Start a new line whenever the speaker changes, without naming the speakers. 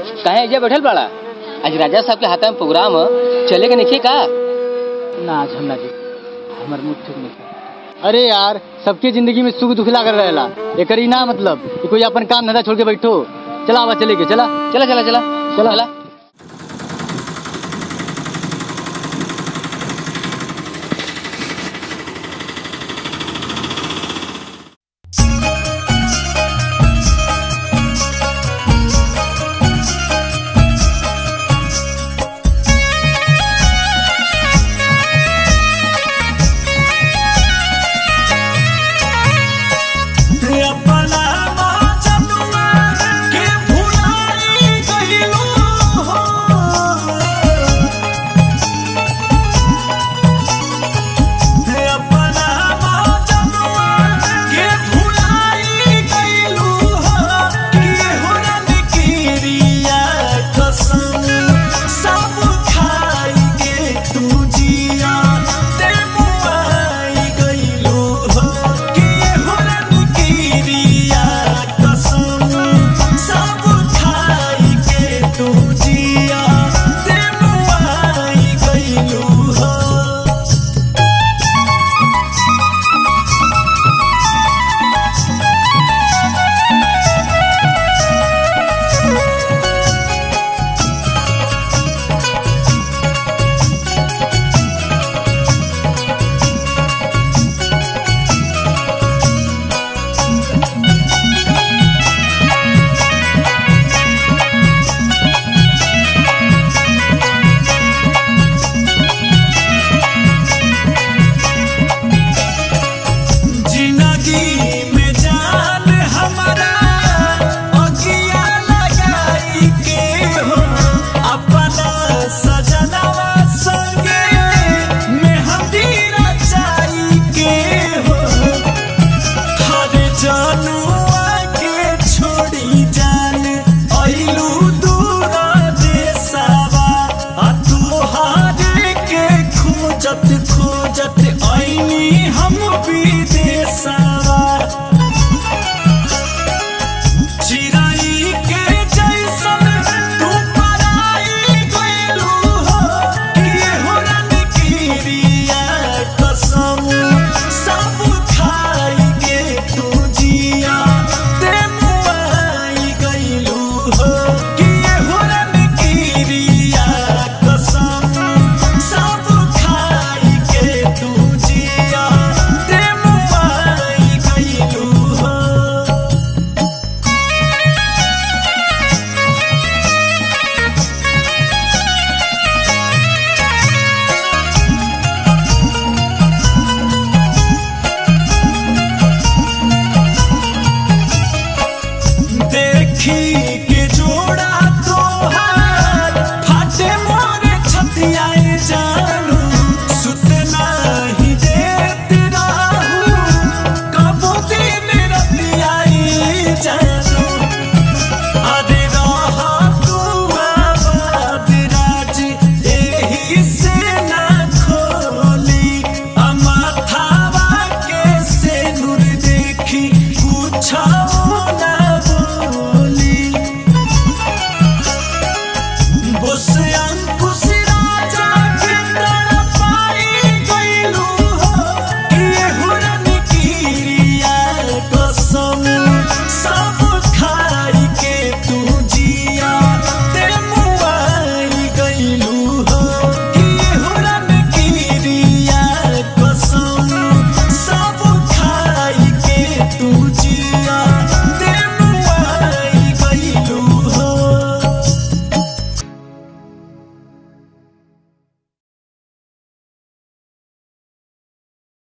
कहे एजा बैठल पड़ा? आज राजा साहब के हाथ में प्रोग्राम है, चले के नहीं का?
ना आज हम ना जी, हमार मूड ठीक नहीं। अरे यार, सबके जिंदगी में सुख दुख लगा रहेला, एकर ही ना मतलब कि कोई अपन काम धंधा छोड़ के बैठो। चला आवा चले के, चला
चला चला चला चला, चला।